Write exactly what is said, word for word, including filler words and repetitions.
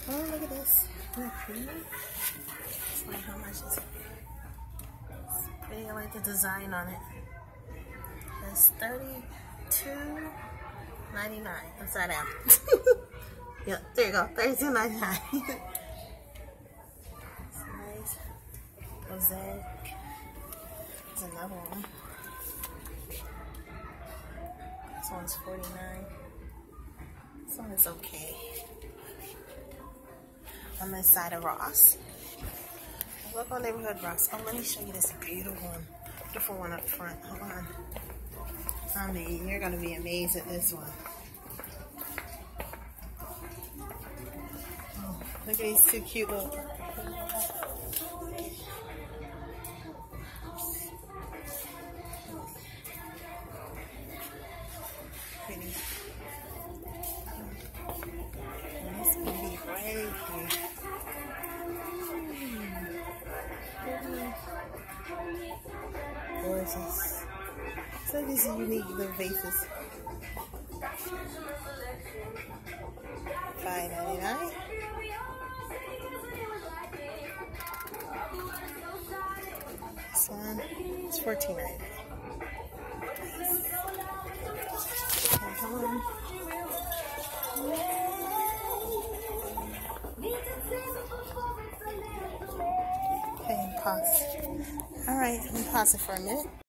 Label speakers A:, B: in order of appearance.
A: Oh, look at this. Isn't that pretty? It's like, how much is it? It's big. I like the design on it. It's thirty-two ninety-nine. Upside down. Yep, there you go. thirty-two ninety-nine. It's nice. Mosaic. There's another one. This one's forty-nine. This one is okay. On this side of Ross. Local neighborhood Ross. Oh, let me show you this beautiful one. Beautiful one up front. Hold on. I mean, you're gonna be amazed at this one. Oh, look at these two cute little. Pretty. And this baby right here. Gorgeous. So these unique little vases. five ninety-nine. This one is fourteen ninety-nine. Okay, pause. All right, let me pause it for a minute.